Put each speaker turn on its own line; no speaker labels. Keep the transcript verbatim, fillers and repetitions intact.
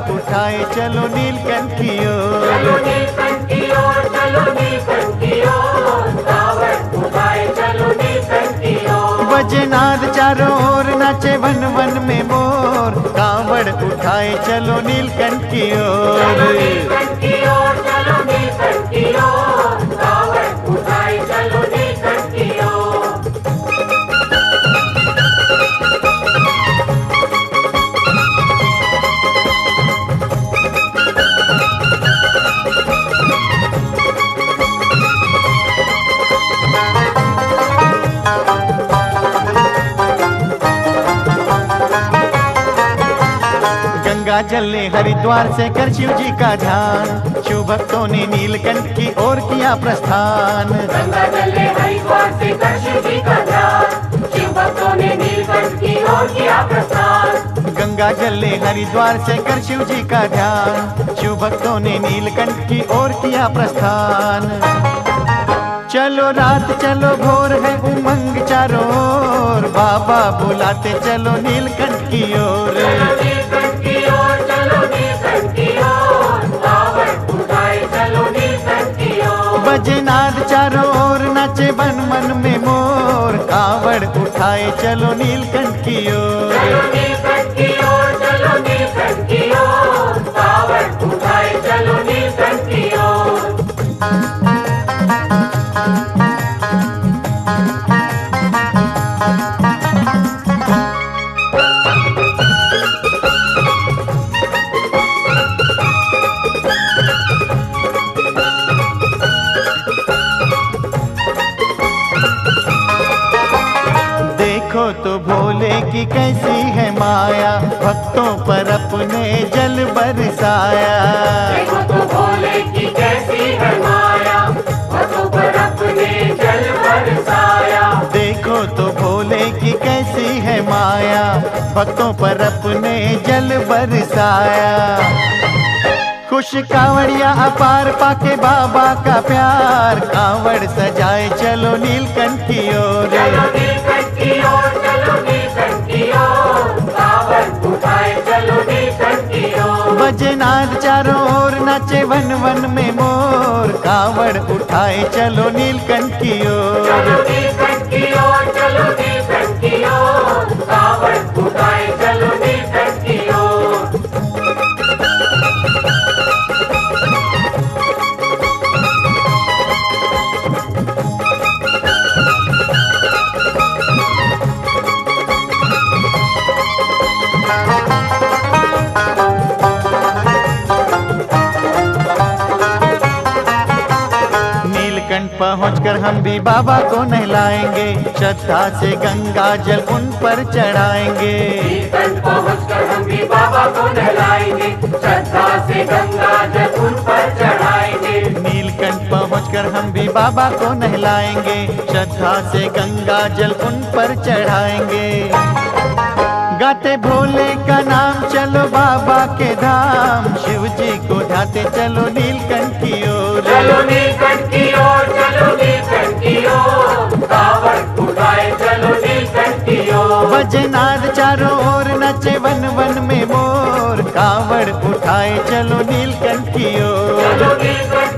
उठाए चलो नीलकंठ की ओर।
चलो नीलकंठ की ओर, चलो नीलकंठ की ओर, कावड़ उठाए चलो नीलकंठ की ओर।
बजे नाद चारों ओर नाचे वन वन में मोर, कावड़ उठाए चलो नीलकंठ की ओर।
चलो नीलकंठ की ओर, चलो नीलकंठ की ओर, कावड़ उठाए चलो नीलकंठ की ओर।
गंगा जल ने हरिद्वार से कर शिव जी का ध्यान, शिव भक्तों ने नीलकंठ की ओर किया प्रस्थान।
गंगा जल ने हरिद्वार से कर शिव जी का ध्यान, शिव भक्तों ने नीलकंठ की ओर किया प्रस्थान।
गंगा जल ने हरिद्वार से कर शिव जी का ध्यान, शिव भक्तों ने नीलकंठ की ओर किया प्रस्थान। चलो रात चलो भोर है उमंग चारों ओर, बाबा बुलाते चलो नीलकंठ की ओर।
चलो नीलकंठ की ओर, चलो नीलकंठ की ओर, कावड़ उठाए चलो नीलकंठ की ओर।
बजे नाद चारों ओर नाचे वन मन में मोर, कावड़ उठाए चलो नीलकंठ की ओर।
चलो नीलकंठ की ओर, चलो नीलकंठ की ओर, कावड़ उठाए चलो नीलकंठ की ओर।
देखो तो भोले की कैसी है माया, भक्तों पर अपने जल बरसाया।
देखो तो भोले की कैसी है माया, भक्तों पर अपने जल बरसाया।
देखो तो भोले की कैसी है माया, भक्तों पर अपने जल बरसाया। खुश कांवड़िया अपार पाके बाबा का प्यार, कांवड़ सजाए चलो नीलकंठ की ओर।
चलो नीलकंठ की ओर, चलो नीलकंठ की ओर, कावड़ उठाए चलो नीलकंठ की ओर।
बजे नाद चारों ओर नाचे वन वन में मोर, कावड़ उठाए चलो नीलकंठ की ओर।
चलो नीलकंठ की ओर, चलो नीलकंठ की ओर, कावड़ उठाए चलो नीलकंठ की ओर।
नीलकंठ पहुंचकर हम भी बाबा को नहलाएंगे, श्रद्धा से गंगा जल उन पर चढ़ाएंगे।
नीलकंठ पहुंचकर हम भी बाबा को नहलाएंगे, श्रद्धा से गंगा जल उन पर चढ़ाएंगे।
नीलकंठ पहुंचकर हम भी बाबा को नहलाएंगे, श्रद्धा से गंगा जल उन पर चढ़ाएंगे। गाते भोले का नाम चलो बाबा के धाम, शिव जी को ध्याते चलो नीलकंठ की ओर।
चलो नीलकंठ की ओर, चलो नीलकंठ की ओर, कावड़ उठाए चलो नीलकंठ की ओर।
बजे नाद चारों ओर नचे वन वन में मोर, कावड़ उठाए चलो नीलकंठ की ओर।
चलो नीलकंठ